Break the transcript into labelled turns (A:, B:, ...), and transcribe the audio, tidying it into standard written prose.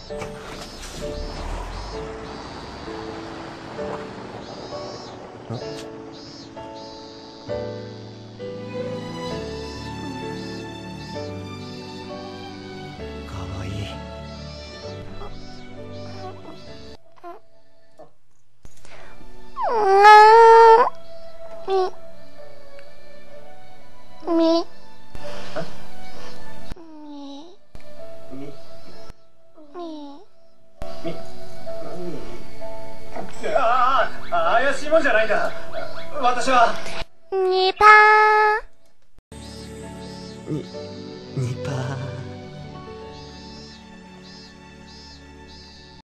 A: かわいい。怪しいもんじゃないんだ。私は。
B: にぱー。